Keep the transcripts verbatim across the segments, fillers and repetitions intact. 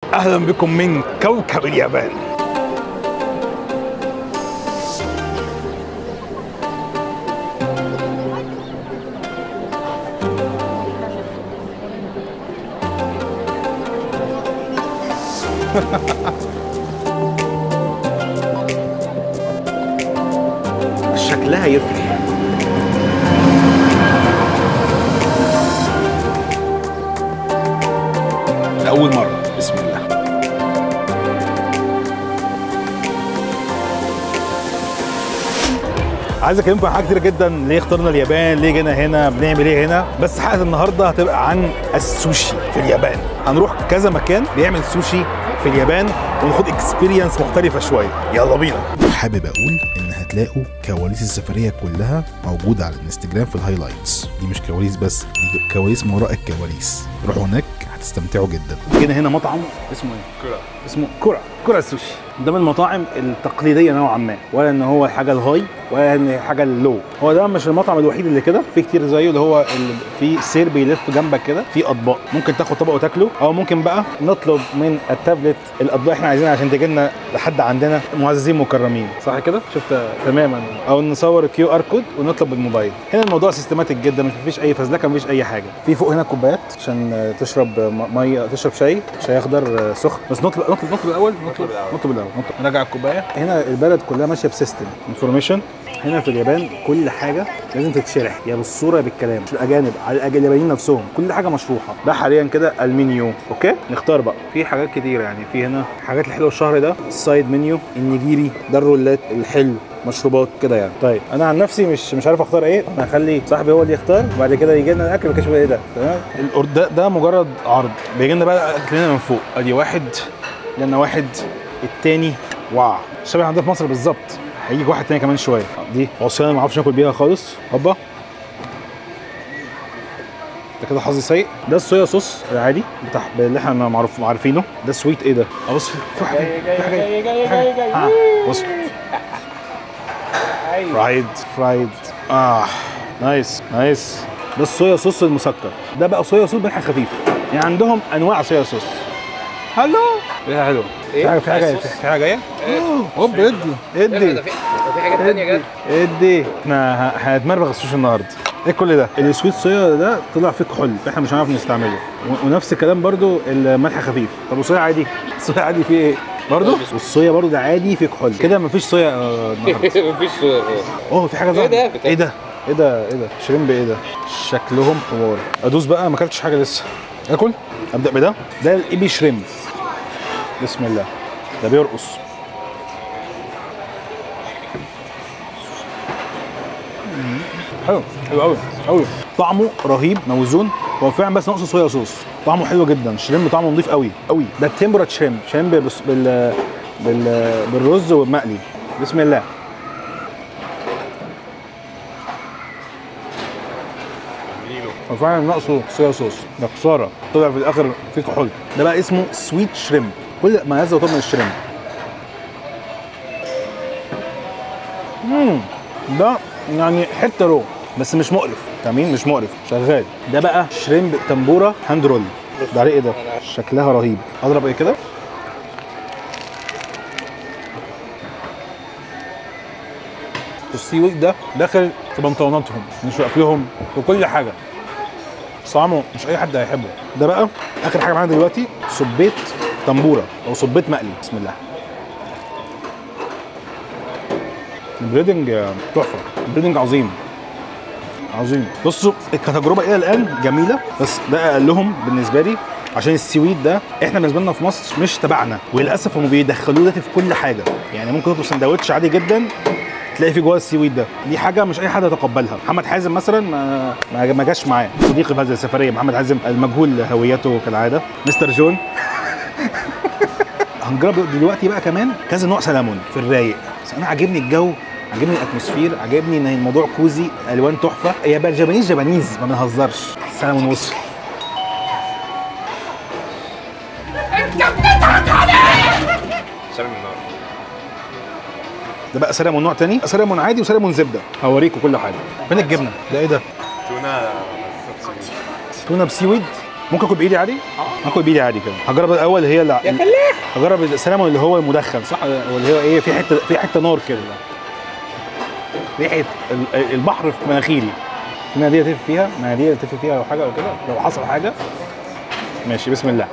اهلا بكم من كوكب اليابان. شكلها يفرق. لأول مرة. بسم الله. عايز اكلمكم عن حاجات كتير جدا، ليه اخترنا اليابان، ليه جينا هنا، بنعمل ايه هنا. بس حلقه النهارده هتبقى عن السوشي في اليابان. هنروح كذا مكان بيعمل سوشي في اليابان وناخد اكسبيرينس مختلفه شويه. يلا بينا. حابب اقول ان هتلاقوا كواليس السفريه كلها موجوده على الانستجرام في الهايلايتس. دي مش كواليس بس، دي كواليس ما وراء الكواليس. روحوا هناك هتستمتعوا جدا. جينا هنا مطعم اسمه ايه؟ كورا. اسمه كورا. كورا سوشي. ده من المطاعم التقليديه نوعا ما، ولا ان هو حاجه الهاي ولا ان حاجه اللو. هو ده مش المطعم الوحيد اللي كده، في كتير زيه، اللي هو اللي في سير بيلف جنبك كده في اطباق، ممكن تاخد طبق وتاكله، او ممكن بقى نطلب من التابلت الاطباق احنا عايزينها عشان تجي لنا لحد عندنا معززين مكرمين. صح كده؟ شفت تماما. او نصور كيو ار كود ونطلب بالموبايل. هنا الموضوع سيستماتيك جدا، مش فيش اي فزلكه، مفيش اي حاجه. في فوق هنا كوبايات عشان تشرب ميه، تشرب شاي شاي اخضر سخن. بس نطلب نطلب نطلب الاول نطلب نطلب الاول نطلب. نرجع الكوبايه. هنا البلد كلها ماشيه بسيستم انفورميشن. هنا في اليابان كل حاجه لازم تتشرح، يا بالصوره يا بالكلام. مش الاجانب، على اليابانيين نفسهم كل حاجه مشروحه. ده حاليا كده المنيو. اوكي نختار بقى. في حاجات كتير يعني. في هنا حاجات الحلوه الشهر ده، السايد منيو، النيجيري ده، الرولات، الحلو، مشروبات كده يعني. طيب انا عن نفسي مش مش عارف اختار ايه. انا هخلي صاحبي هو اللي يختار، وبعد كده يجي لنا الاكل بكشف ايه ده. تمام. ده ده مجرد عرض، بيجي لنا بقى اكلنا من فوق. ادي واحد لنا، واحد التاني. واو شبه عندنا في مصر بالظبط. هيجي واحد تاني كمان شويه. دي عصيان ما اعرفش ناكل بيها خالص. هوبا ده كده حظي سيء. ده الصويا صوص العادي بتاع اللي احنا معروف عارفينه. ده سويت ايه ده؟ بص في حاجه في حاجه جاي جاي جاي جاي. اه بص فرايد فرايد. اه نايس نايس. ده الصويا صوص المسكر. ده بقى صويا صوص ملح خفيف. يعني عندهم انواع صويا صوص. هلو ايه حلو. في حاجه في حاجه في حاجه جايه. هوب ادي ادي. ده في حاجات ثانيه جت. ادي. احنا هنتمرغ السوشي النهارده. ايه كل ده؟ السويت صويا ده طلع فيه كحول، احنا مش هنعرف نستعمله. ونفس الكلام برضو الملح خفيف. طب والصويا عادي؟ الصويا عادي فيه ايه؟ برضو؟ والصويا برضو ده عادي فيه كحول. كده مفيش صويا النهارده. مفيش صويا. اوه في حاجه ظهرت. ايه ده؟ ايه ده؟ ايه ده؟ ايه ده؟ شريمب ايه ده؟ شكلهم حوار. ادوس بقى، ما اكلتش حاجه لسه. اكل؟ ابدا بده. ده الايبي شريمب. بسم الله. ده بيرقص. حلو حلو قوي قوي. طعمه رهيب موزون. هو فعلا بس ناقصه صويا صوص. طعمه حلو جدا. شريمب طعمه نضيف قوي قوي. ده التمبرا شريمب. شريمب بال بال بال بالرز والمقلي. بسم الله. هو فعلا ناقصه صويا صوص. ده خساره، طلع في الاخر فيه كحول. ده بقى اسمه سويت شريمب. كل ما هذا وطبعا الشريمب. امم ده يعني حته رو بس مش مقرف. تمام مش مقرف، شغال. ده بقى شريمب تمبورا هاند رول. ده عليه ايه ده؟ شكلها رهيب. اضرب ايه كده؟ السي ويك ده داخل في بنطلوناتهم، مش في اكلهم، في كل حاجه. طعمه مش اي حد هيحبه. ده بقى اخر حاجه معانا دلوقتي، صبيت تمبورا او صبيت مقلي. بسم الله. البريدنج تحفه، البريدنج عظيم عظيم. بصوا كتجربه الى الان جميله، بس ده اقلهم بالنسبه لي عشان السويد ده احنا بالنسبه لنا في مصر مش تبعنا، وللاسف هم بيدخلوه ده في كل حاجه. يعني ممكن تطلب سندوتش عادي جدا تلاقي في جوه السويد ده. دي حاجه مش اي حد يتقبلها. محمد حازم مثلا ما ما جاش معاه، صديقي في هذه السفريه. محمد حازم المجهول هويته كالعاده. مستر جون. هنجرب دلوقتي بقى كمان كذا نوع سلمون في الرايق. بس انا عاجبني الجو، عاجبني الاتموسفير، عاجبني ان الموضوع كوزي، الوان تحفه. يا بقى جابانيز جابانيز ما بنهزرش. سلمون وصل. انت بتضحك عليا. سلمون النار. ده بقى سلمون نوع تاني، سلمون عادي وسلمون زبده. هوريكم كل حاجه. فين الجبنه؟ ده ايه ده؟ تونه تونه بسيويد. ممكن اكل بايدي عادي؟ اه اكل بايدي عادي كده. هجرب الاول اللي هي اللي يا فلاح. هجرب السلمون اللي هو المدخن صح، واللي هو ايه في حته في حته نار كده، ريحه البحر في مناخيري. المناديل تلف فيها، مناديل تلف فيها لو حاجه او كده، لو حصل حاجه. ماشي بسم الله.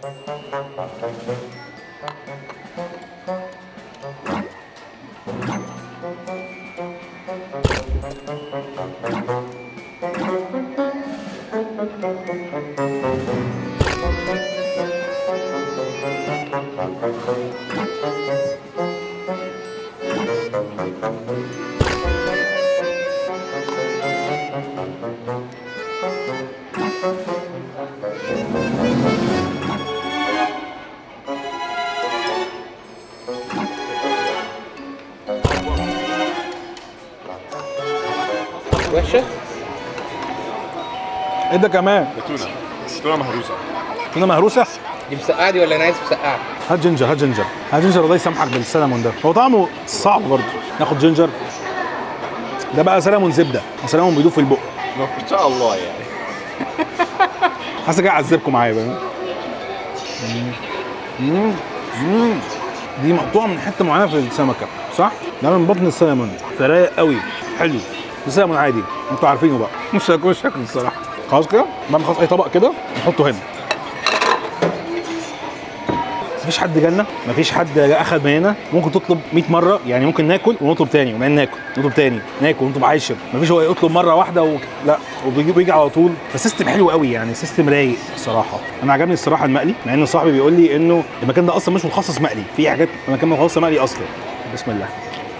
وحشه؟ ايه ده كمان؟ تونه تونه مهروسه. تونه مهروسه؟ دي مسقعه دي ولا انا عايز مسقعه؟ هات جينجر، هات جينجر، هات جينجر. الله يسامحك بالسلمون ده، هو طعمه صعب برضه. ناخد جينجر. ده بقى سلمون زبده، سلمون بيدوب في البق. ان شاء الله يعني. حاسس جاي اعذبكم معايا بقى. مم. مم. دي مقطوعه من حته معينه في السمكه صح؟ ده من بطن السلمون، فرايق قوي، حلو. ده سلمون عادي انتوا عارفينه بقى، مش هاكل شكله الصراحه. خلاص كده بعمل خلاص اي طبق كده نحطه هنا. مفيش حد جالنا، مفيش حد اخد من هنا. ممكن تطلب مية مره، يعني ممكن ناكل ونطلب تاني وبعدين ناكل نطلب تاني ناكل ونطلب عاشر. مفيش هو يطلب مره واحده و... لا وبيجي بيجي على طول. فسيستم حلو قوي يعني، سيستم رايق الصراحه. انا عجبني الصراحه المقلي، مع ان صاحبي بيقول لي انه المكان ده اصلا مش متخصص مقلي، في حاجات مكان متخصص مقلي اصلا. بسم الله.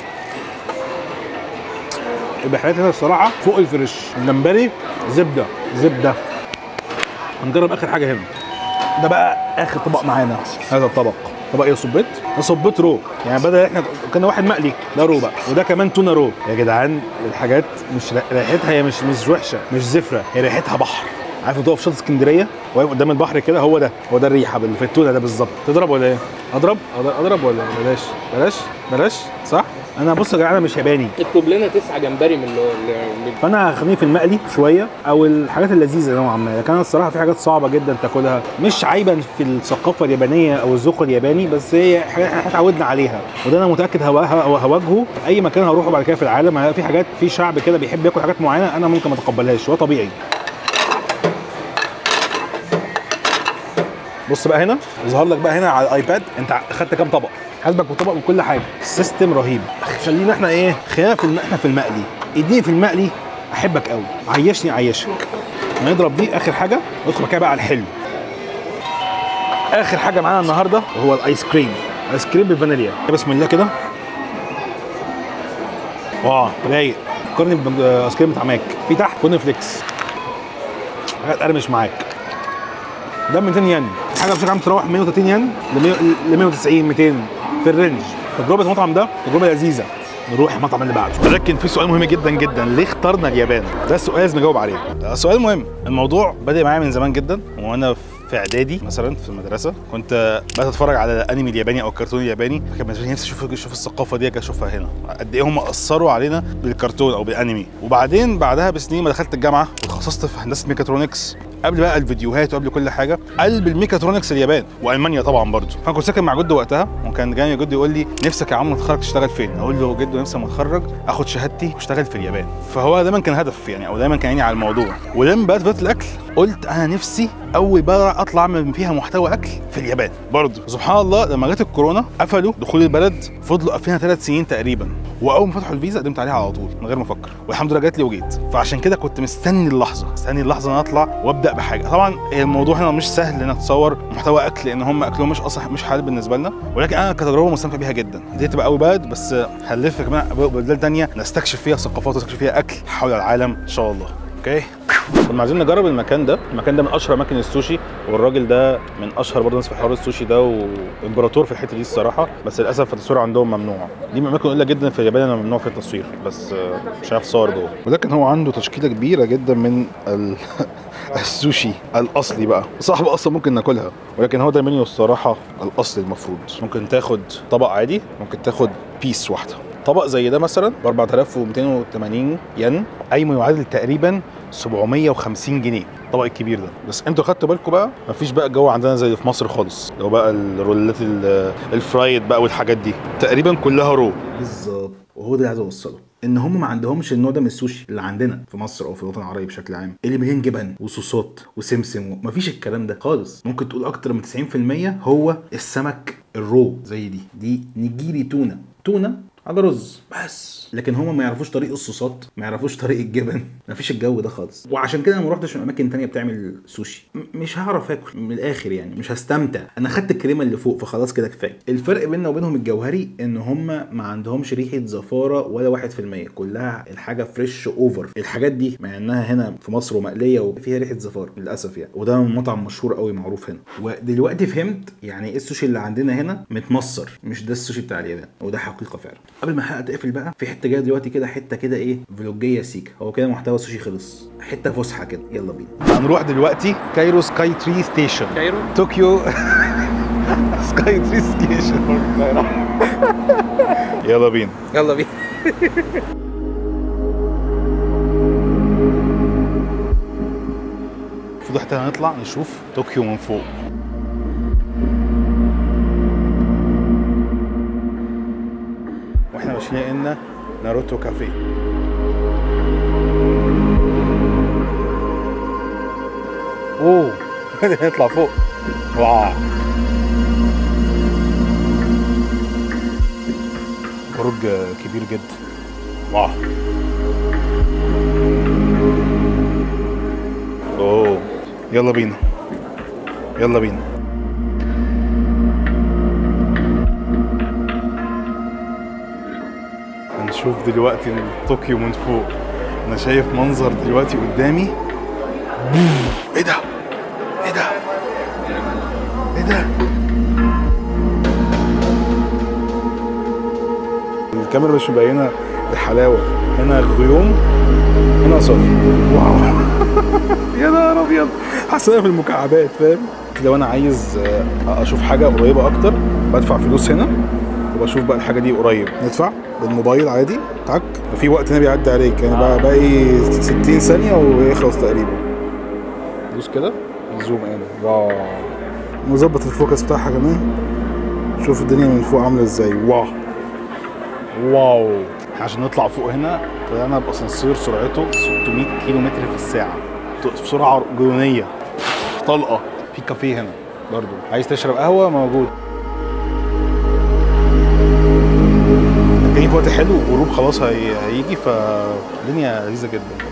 البحريات هنا الصراحه فوق الفريش. الجمبري زبده زبده. هنجرب اخر حاجه هنا. ده بقى اخر طبق معانا، هذا الطبق طبق ايه؟ صبيت؟ ده صبيت رو، يعني بدل احنا كنا واحد مقلي ده رو بقى، وده كمان تونه رو. يا جدعان الحاجات مش ريحتها هي مش مش وحشه، مش زفره، هي ريحتها بحر. عارف انت في شاطئ اسكندريه واقف قدام البحر كده، هو ده هو ده الريحه في التونه ده بالظبط. تضرب ولا ايه؟ اضرب اضرب ولا بلاش بلاش بلاش صح؟ انا بص يا جدعان انا مش ياباني. اطلب لنا تسعه جمبري من اللي فانا هخليني في المقلي شويه او الحاجات اللذيذه نوعا ما، لكن انا الصراحه في حاجات صعبه جدا تاكلها، مش عيبا في الثقافه اليابانيه او الذوق الياباني، بس هي حاجات احنا اتعودنا عليها، وده انا متاكد هواجهه اي مكان هروحه بعد كده في العالم. في حاجات في شعب كده بيحب ياكل حاجات معينه انا ممكن ما اتقبلهاش، هو طبيعي. بص بقى هنا ظهر لك بقى هنا على الايباد انت اخدت كام طبق، حاسبك وطبق من كل حاجه. سيستم رهيب. خلينا احنا ايه، خلينا في احنا في المقلي. اديني في المقلي احبك قوي، عيشني عيشك. هنضرب دي اخر حاجه، ندخل كده بقى على الحلو. اخر حاجه معانا النهارده وهو الايس كريم. ايس كريم بالفانيليا. بسم الله كده. واو رايق. فكرني بالايس كريم بتاع ماك. في تحت كورن فليكس، حاجه تقرمش معاك. ده مئتين ين، حاجه بشكل عام تروح مية وتلاتين ين ل مية وتسعين ميتين في الرينج. تجربه المطعم ده تجربه لذيذه. نروح المطعم اللي بعده. ولكن في سؤال مهم جدا جدا، ليه اخترنا اليابان؟ ده السؤال لازم نجاوب عليه. ده سؤال مهم. الموضوع بادئ معايا من زمان جدا، وانا في اعدادي مثلا في المدرسه كنت بقيت اتفرج على الانمي الياباني او الكرتون الياباني، فكان بالنسبه لي نفسي اشوف اشوف الثقافه دي، اشوفها هنا قد ايه هم اثروا علينا بالكرتون او بالانمي. وبعدين بعدها بسنين ما دخلت الجامعه وتخصصت في هندسه ميكاترونكس، قبل بقى الفيديوهات وقبل كل حاجه قلب الميكاترونكس اليابان والمانيا طبعا برضه. فانا كنت ساكن مع جدو وقتها، وكان جاي جدو يقول لي نفسك يا عم تتخرج تشتغل فين؟ اقول له جدو نفسي لما اتخرج اخد شهادتي واشتغل في اليابان. فهو دايما كان هدف يعني، او دايما كان عيني على الموضوع. ولما بدات فتره الاكل قلت انا نفسي اول بره اطلع اعمل فيها محتوى اكل في اليابان برضه. سبحان الله لما جت الكورونا قفلوا دخول البلد، فضلوا قافلينها ثلاث سنين تقريبا، واول ما فتحوا الفيزا قدمت عليها على طول من غير ما افكر، والحمد لله جات لي وجيت. فعشان كده كنت مستني اللحظه مستني اللحظه ان انا اطلع وابدا بحاجه. طبعا الموضوع هنا مش سهل ان اتصور محتوى اكل، لان هم اكلهم مش اصح مش حلال بالنسبه لنا، ولكن انا كتجربه مستمتع بيها جدا. دي تبقى اول بلد، بس هنلف كمان بلاد ثانيه نستكشف فيها ثقافات ونستكشف فيها اكل حول العالم ان شاء الله. اوكي، كنا عايزين نجرب المكان ده. المكان ده من اشهر اماكن السوشي، والراجل ده من اشهر برضه ناس في حوار السوشي ده، وامبراطور في الحته دي الصراحه. بس للاسف التصوير عندهم ممنوع، دي من الاماكن قليله جدا في اليابان انا ممنوع في التصوير، بس مش عارف صور جوه. ولكن هو عنده تشكيله كبيره جدا من ال... السوشي الاصلي بقى، صاحبه اصلا ممكن ناكلها، ولكن هو ده المنيو الصراحه الاصلي. المفروض ممكن تاخد طبق عادي، ممكن تاخد بيس واحده. طبق زي ده مثلا ب أربعة آلاف ومئتين وثمانين ين، اي ما يعادل تقريبا سبعمية وخمسين جنيه. الطبق الكبير ده. بس انتوا خدتوا بالكم بقى مفيش بقى الجو عندنا زي في مصر خالص، لو بقى الرولات الفرايد بقى والحاجات دي تقريبا كلها رو بالظبط. وهو ده اللي عايز اوصله، ان هم ما عندهمش النوع ده من السوشي اللي عندنا في مصر او في الوطن العربي بشكل عام، اللي مليان جبن وصوصات وسمسم، مفيش الكلام ده خالص. ممكن تقول اكتر من تسعين في المية هو السمك الرو زي دي دي نيجيري تونه تونه على رز بس. لكن هم ما يعرفوش طريق الصوصات، ما يعرفوش طريق الجبن، ما فيش الجو ده خالص. وعشان كده انا ما روحتش اماكن تانية بتعمل سوشي، مش هعرف اكل من الاخر يعني، مش هستمتع. انا خدت الكريمه اللي فوق فخلاص كده كفايه. الفرق بيننا وبينهم الجوهري ان هم ما عندهمش ريحه زفاره ولا واحد في المية، كلها الحاجه فريش اوفر. الحاجات دي مع انها هنا في مصر ومقليه وفيها ريحه زفاره للاسف يعني، وده من مطعم مشهور قوي معروف هنا. ودلوقتي فهمت يعني ايه السوشي اللي عندنا هنا متمصر، مش ده السوشي بتاع اليابان، وده حقيقه فعلا. قبل ما الحلقه تقفل بقى، في حته جايه دلوقتي كده، حته كده ايه فلوجيه سيكا، هو كده محتوى السوشي خلص، حته فسحه كده. يلا بينا هنروح دلوقتي كايرو سكاي تري ستيشن. كايرو طوكيو سكاي تري ستيشن. يلا بينا يلا بينا. المفروض حتى هنطلع نشوف طوكيو من فوق. واحنا ماشيين لقينا ناروتو كافيه. اوه نطلع فوق. واو برج كبير جدا. واو اوه يلا بينا يلا بينا. هنشوف دلوقتي طوكيو من فوق. انا شايف منظر دلوقتي قدامي. ايه ده ايه ده ايه ده؟ الكاميرا مش مبينه الحلاوه. هنا غيوم هنا صافي. واو يا نهار ابيض، حاسسها في المكعبات فاهم. لو انا عايز اشوف حاجه قريبه اكتر بدفع فلوس هنا وبشوف بقى الحاجه دي قريب. ندفع بالموبايل عادي تك، في وقت هنا بيعدي عليك يعني بقى باقي ستين ثانيه ويخلص تقريبا. دوس كده زوم ان. واو نظبط الفوكس بتاعها كمان. شوف الدنيا من فوق عامله ازاي. واو واو. عشان نطلع فوق هنا طلعنا باسانسير سرعته ستمية كيلو متر في الساعه بسرعه جنونيه طلقه. في كافيه هنا برضو، عايز تشرب قهوه موجود. جاي في وقت حلو، غروب خلاص هيجي فالدنيا لذيذه جدا.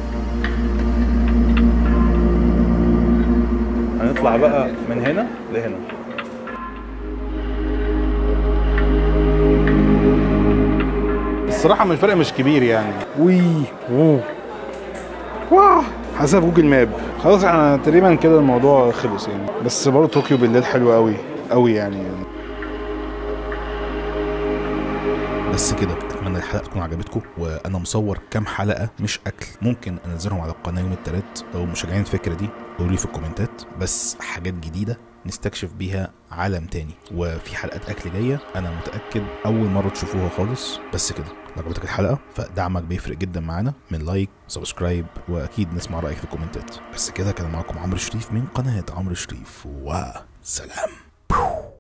هنطلع بقى من هنا لهنا. الصراحه من الفرق مش كبير يعني. وي وو واو حسب جوجل ماب. خلاص احنا تقريبا كده الموضوع خلص يعني. بس برضه طوكيو بالليل حلوه قوي قوي يعني. بس كده اتمنى الحلقه تكون عجبتكم. وانا مصور كام حلقه مش اكل، ممكن انزلهم على القناه يوم الثلاث. لو مشجعين الفكره دي قولوا لي في الكومنتات، بس حاجات جديده نستكشف بيها عالم تاني. وفي حلقات اكل جايه انا متاكد اول مره تشوفوها خالص. بس كده لو عجبتك الحلقه فدعمك بيفرق جدا معانا، من لايك سبسكرايب، واكيد نسمع رايك في الكومنتات. بس كده كان معاكم عمرو شريف من قناه عمرو شريف، وسلام.